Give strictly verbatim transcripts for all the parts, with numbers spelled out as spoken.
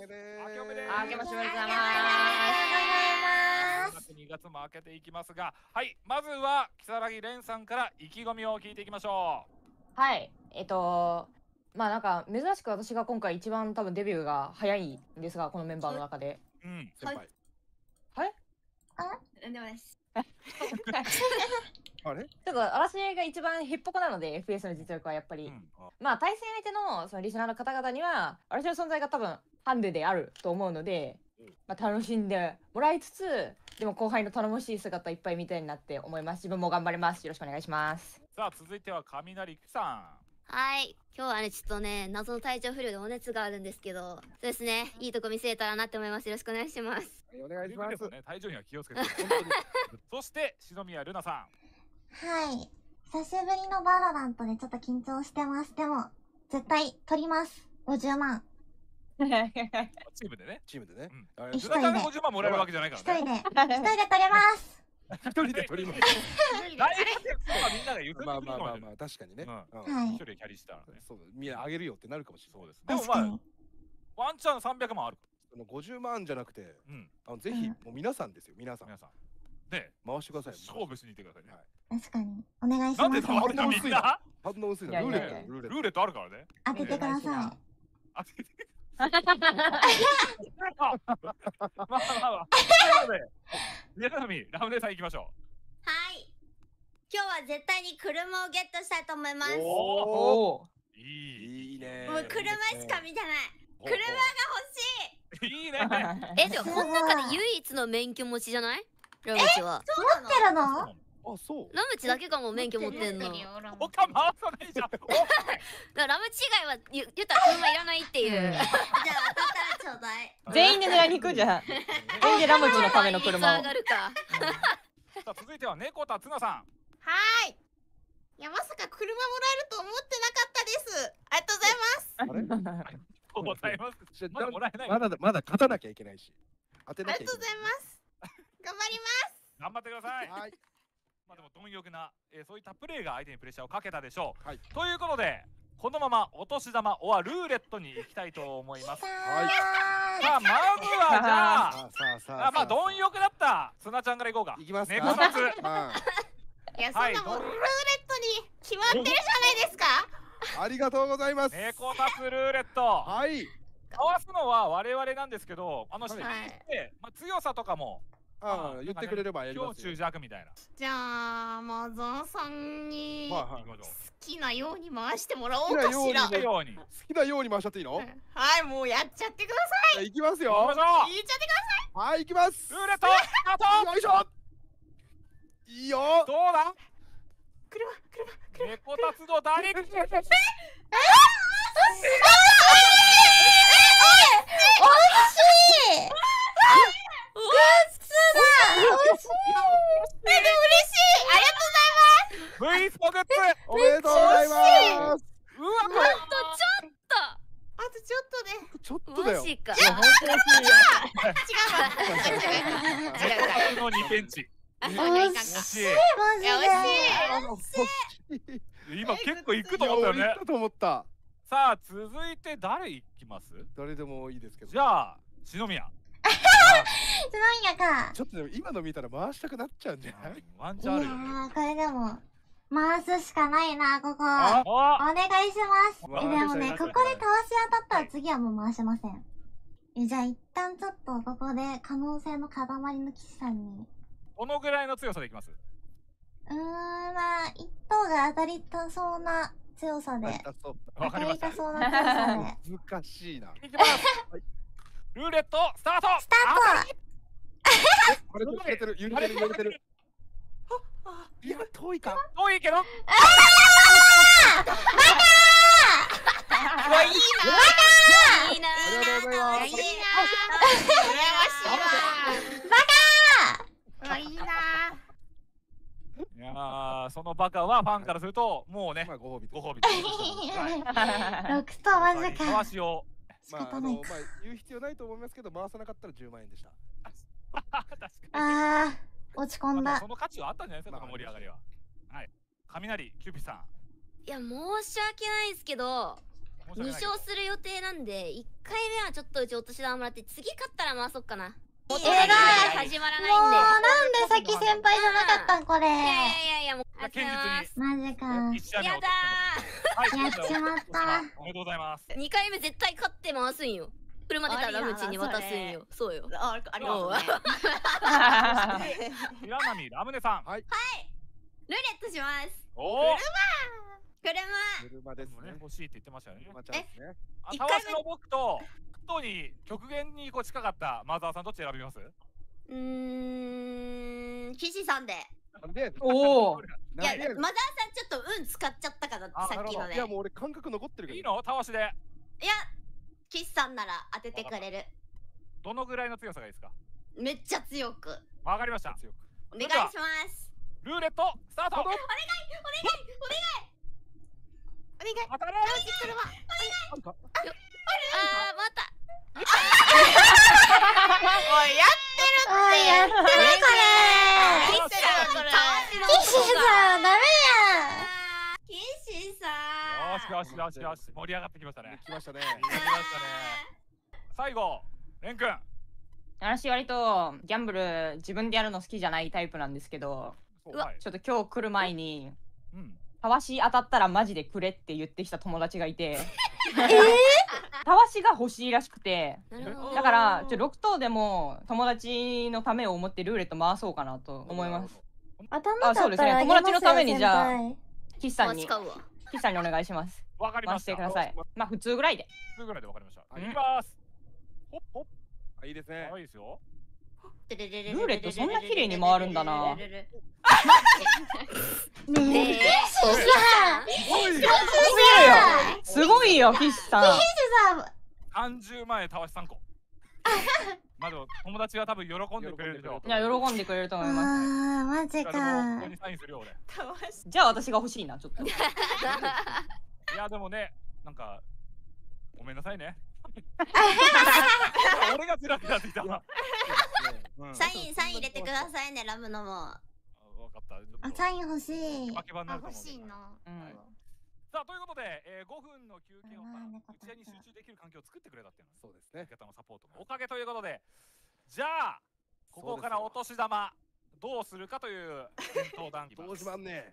です。 明けおめです。 明けましておめでとうございます。 にがつも明けていきますが、はい、まずは如月蓮さんから意気込みを聞いていきましょう。はい、えっとまあなんか珍しく私が今回一番多分デビューが早いんですが、このメンバーの中で。 うん、 先輩。 はい。 あ、なんでもないです。 あれ？ ちょっと私が一番ヘッポコなので エフピーエス の実力はやっぱり、うん、まあ対戦相手のそのリスナーの方々には私の存在が多分ハンデであると思うので、うん、まあ楽しんでもらいつつ、でも後輩の頼もしい姿いっぱい見たいなって思います。自分も頑張ります。よろしくお願いします。 さあ続いては雷くさん。 はい、今日はねちょっとね謎の体調不良でお熱があるんですけど、そうですね、いいとこ見せれたらなって思います。よろしくお願いします。 はい、お願いします。 ね、体調には気をつけて。本当に。そして篠宮ルナさん。 はい、久しぶりのバロラントでちょっと緊張してます。でも絶対取ります。ごじゅうまん。 チームでね。 チームでね。 一人でごじゅうまんもらえるわけじゃないからね。 一人で一人で取れます。 一人で取ります。 大活躍とかみんなが言ってくるかもしれない。 まあまあまあ確かにね。 はい。 一人でキャリーしたらね。そう、みんなあげるよってなるかもしれない。 そうです。でもまあワンチャンさんびゃくまんある。 ごじゅうまんじゃなくて、あのぜひもう皆さんですよ、皆さん。 皆さん。ね、 回してください。 勝負しに行ってくださいね。 確かにお願いします。 なんで倒れたみんな。 反応薄いな。ルーレット、 ルーレットあるからね。 当ててください。 当てて。まあまあまあ。ということで、宮並ラムネさん行きましょう。はい。今日は絶対に車をゲットしたいと思います。おお。いい。 いいね。 もう車しか見てない。車が欲しい。 いいね。 え、でもこの中で唯一の免許持ちじゃない？ラムチは。 持ってるの？ あ、そう。 ラムチだけかも免許持ってんの。 他回さないじゃん。 ラムチ以外は言ったら車いらないっていう。じゃあ渡ったらちょうだい。 全員で狙いに行くじゃん。全員でラムチのための車を。 上がるか。 さあ続いては猫田ツナさん。 はい。いやまさか車もらえると思ってなかったです。ありがとうございます。 あれ？ございます。まだもらえない。 まだまだ勝たなきゃいけないし。当てあなきゃいけない。 りがとうございます。頑張ります。 頑張ってください。 はい。 まあでも貪欲な、えー、そういったプレーが相手にプレッシャーをかけたでしょう。 はい。 ということでこのままお年玉オアルーレットに行きたいと思います。 はい。 さあまずはじゃあ、 さあさああまあ貪欲だったツナちゃんから行こうか。 行きますか。 猫タツ。 いやそんなもんルーレットに決まってるじゃないですか。 ありがとうございます。 猫タツルーレット。 はい。 かわすのは我々なんですけど、あの指定して、 はい、 まあ強さとかも、 ああ言ってくれればやりますよ。 強中弱みたいな。 じゃあマザーさんにはいはい、 好きなように回してもらおうかしら。 好きなように。 好きなように回しちゃっていいの？ はい、もうやっちゃってください。 行きますよ。 行きましょう。 言っちゃってください。 はい、行きます。 ルーレットスタート。 よいしょ。いいよ。 どうだ？ 車車車。 猫タツの誰？え？ 惜しい。 ブイスポグッズおめでとうございます。 うわ、 あとちょっと。 あとちょっとで。 ちょっとだよ。 マジか。 違うわ。 違うわ。のにセンチ。 惜しい。 惜しい。 いや惜しい。 今結構行くと思ったよね。 行ったと思った。 さあ続いて誰行きます？ 誰でもいいですけど。 じゃあ篠宮。 篠宮か。 ちょっとでも今の見たら回したくなっちゃうんじゃない？ ワンチャンあるよね。 いやーこれでも回すしかないなここ。おあ願いします。えでもね回しここでたわし当たったら次はもう回しません。えじゃあ一旦ちょっとここで可能性の塊の騎士さんに。 どのぐらいの強さでいきます？ うーんまあ一等が当たりたそうな強さで。 わかりました。 当たりたそうな強さで。 難しいな。 いきます。ルーレットスタート。 スタート。 これ揺れてる揺れてる揺れてる。いや遠いか。 遠いけど。ああバカー。いいいいな。 ありがとうございます。 いいな。 バカいいな。 いやーそのバカはファンからするともうねまあご褒美ご褒美。 六とマジかか。 わしを。 まああのまあ言う必要ないと思いますけど回さなかったらじゅうまんえんでした。 確かに。 あー落ち込んだ。 その価値はあったんじゃないですか、この盛り上がりは。はい。雷キューピーさん。 いや申し訳ないですけど、 に勝する予定なんでいっかいめはちょっとうちお年玉もらって次勝ったら回そっかな。 えらい始まらもうないんで。 なんで先先輩じゃなかったんこれ。 いやいやいやいやもうありがとうございます。 マジか。 一緒にやだはい、 やっちまったおめでとうございます。 にかいめ絶対勝って回すんよ。車出たらラムチに渡すんよ。そうよ。 あありがとうね。 平波ラムネさん。はい。 ルーレットします。 おお。 車。 車ですね。 欲しいって言ってましたよね。 車ちゃんですね。 あ、たわしの僕ととに極限にこう近かったマザーさんどっち選びます？ うーん、岸さんで。 なんで？ おお。 いや、マザーさんちょっと運使っちゃったからあさっきのね。 いやもう俺感覚残ってるけど。 いいの？たわしで。 いや、岸さんなら当ててくれる。 どのぐらいの強さがいいですか？ めっちゃ強く。 わかりました。 お願いします。 ルーレットスタート。 お願い、お願い、お願い。お願い。 当たれ。 車。お願い。ああ、また。 おいやってるおいやってるこれ。 岸さん、 岸さんダメ岸さん。 よしよしよしよし、盛り上がってきましたね。 来ましたね。 来ましたね。最後、レン君。 私割とギャンブル自分でやるの好きじゃないタイプなんですけど、 うわ、 ちょっと今日来る前にうん。 たわし当たったらマジでくれって言ってきた友達がいて、たわしが欲しいらしくて、 なるほど。 だからちょろく等でも友達のためを思ってルーレット回そうかなと思います。 や。当たんなかったらあげますよあそうですね友達のためにじゃあ先輩岸さんに使うわ。 岸さんにお願いします。 わかりまし。 回したてください。まあ普通ぐらいで。 数ぐらいでわかりました。 うんいきます。ほっほっ。 あ、いいですねあ、。いいですよ。 ルルーレットそんな綺麗に回るんだな。 ねえ、 ねえ、 岸さん。 すごいよ岸さん。 岸さん。 三十万円たわし三個。まあでも友達は多分喜んでくれるでしょう。 いや喜んでくれると思います。 ああ、マジいやでもこかこ。にサインするよ俺。 じゃあ私が欲しいなちょっと。 いやでもね、なんかごめんなさいね。俺が辛くなってきた。うんサイン、サイン入れてくださいね、ラムのも。 わかった。ちょっとあ、サイン欲しい。 負け場になると欲思うんでしいな。 うんさあということで、えー、ごふんの休憩をまあうん打ち合いに集中できる環境を作ってくれたっていうのはそうですね。 味方のサポートのおかげということで、じゃあここからお年玉どうするかという検討談義どうしまんね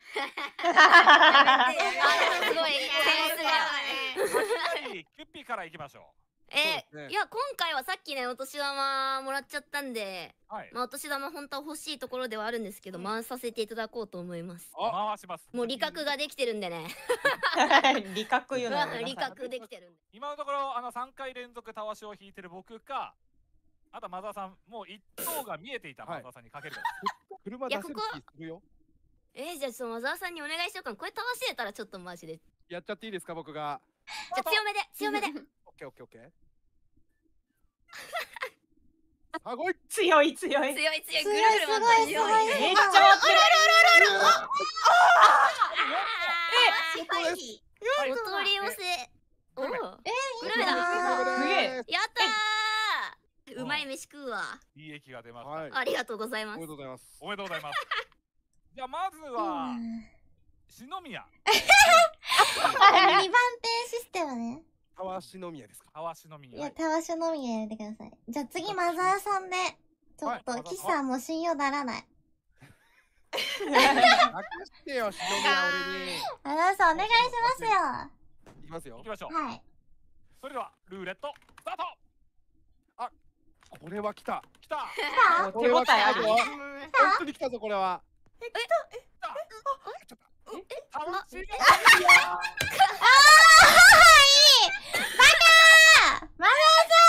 あすごい、センスが。 はいキュッピーからいきましょえそうですねいや、今回はさっきね、お年玉もらっちゃったんで、 う。はい。 まあ、お年玉本当は欲しいところではあるんですけど、回させていただこうと思います。 回します。 もう理覚ができてるんでね。 理覚言うのやめなさい理覚できてるんで。 今のところあのさんかい連続たわしを引いてる僕か、あとはマザーさんもう一等が見えていたマザーさんにかけるか車出せる気するよ。 えー、じゃあ、そのマザーさんにお願いしようかな。これたわしれたらちょっとマジで。じやっちゃっていいですか僕が。 ゃあ、強めで、強めで。 オッケーオッケーオッケー。あ、ごい。 強い強い。 強い強い、ぐ強いるぐる回ってすごいすごいめっちゃ回ってる。 支配費はいお取り寄せ。おお、グルメあだ。 すげえ。 やったー。うまい飯食うわ。 いい液が出ました。 はい。 ありがとうございますおめで。とうございます。 おめでとうございます。じゃあまずは篠宮二番手システムね。 たわしの宮ですか。 たわしの宮。 いや、たわしのみやめてください。じゃあ次、マザーさんで、ちょっと、 はい岸さんも信用ならない。 任してよ、しの宮俺に。 マザーさん、お願いしますよ。 いきますよ行き。ましょう。 はい。 それではルーレットスタート。 これは来た。 きた。 お手応えある。 本当に来たぞこれは。 たわし。 マザ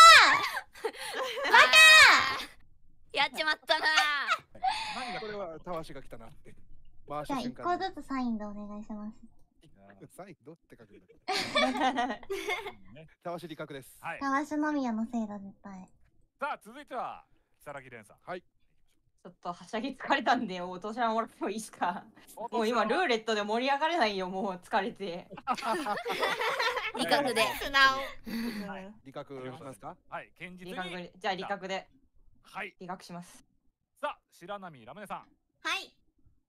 やっちまったな何がこれはたわしが来たなって。回ーじゃあ、一した瞬間に。 個ずつサインでお願いします。 サインどうって書くんだ。 ねたわし理覚です。 はい。 たわしのみやのせいだ、絶対。 さあ続いては如月蓮さん。 はい。 ちょっとはしゃぎ疲れたんでお年玉もらってもいいですか。 ももう今ルーレットで盛り上がれないよもう疲れて。 理覚で。 素直。 理覚なんですか。 はい、堅実に。 理覚でじゃあ理覚ではい。 理覚します。 さあ白波ラムネさん。 はい。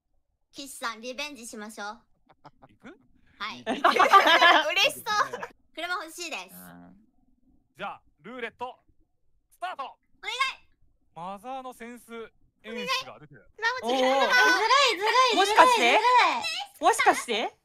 岸さん、リベンジしましょう。 行く？ はい。 嬉しそう。 車欲しいです。 じゃあルーレットスタート。 お願い。 マザーのセンス演出が出てる。 おお。 ずるいずるいもしかしてもしかして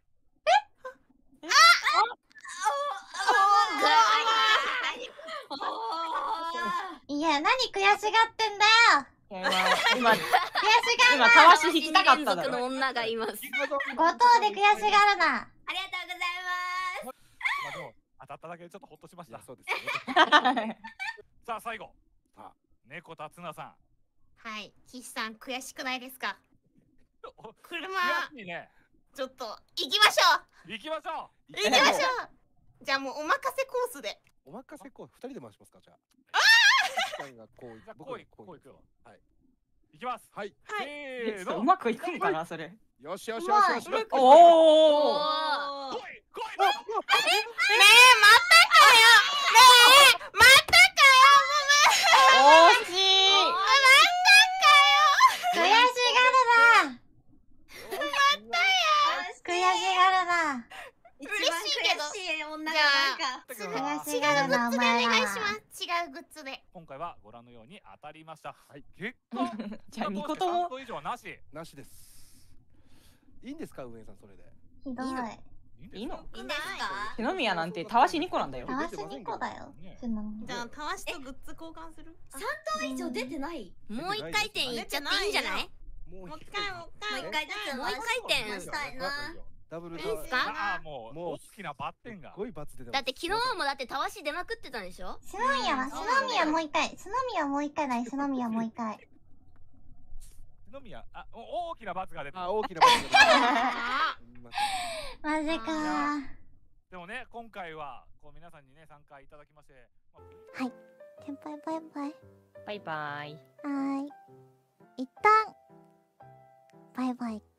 いや、何悔しがってんだよ。 今今悔しがる今たわし引きたかっただろ。 連続の女がいます。 ご当で悔しがるな。 ありがとうございます。 まあでも当たっただけでちょっとほっとしました。 そうですさあ最後。 さあ猫達菜さん。 はい、岸さん悔しくないですか？ お車悔しいね。 ちょっと行きましょ行きましょう。行きましょう。じゃあもうお任せコースで。 お任せこう二人で回しますかじゃあ。ああ。がこうう。じゃあ僕がこういこうこいくよ。 はい。 行きます。 はい。 はい。 せーの。 うまくいくんかなそれ。 よしよしよしよし。 おお。 お来い来い。 ねえ、またかよ。ねえ、また惜しい。 悔しがるな。悔しがるな。 一嬉しいけど番悔しい女がじゃあなんか。 悔し違うがるな、おグッズでお前ら願いします。違うグッズで。 今回はご覧のように当たりました。 はい。 結果じゃあニコともと以上はなし。 なしです。いいんですか運営さんそれで。 ひどい。 いいんですいいの？ いいんですか？ 篠宮なんてたわしにこなんだよ。 たわしにこだよ。ちなみに。 じゃあたわしとグッズ交換する？ 三等以上出てない。 ももう一回転いっちゃっていいんじゃない？ ももう一回もう一回もう一回ずつもう一回転したいな。 ダブルいいっすかああもうもう大きなバッテンがす。ごい罰出てます。 だって昨日もだってたわし出まくってたんでしょ？ 篠宮は、篠宮もう一回。篠宮もう一回だい。篠宮もう一回。 篠宮あお大きな罰が出てる。 あ大きな罰が出てあマジかー。 でもね今回はこう皆さんにね参加いただきまして。まあ先輩バイバイ。 バイバイ。 はーい。一旦、バイバイ。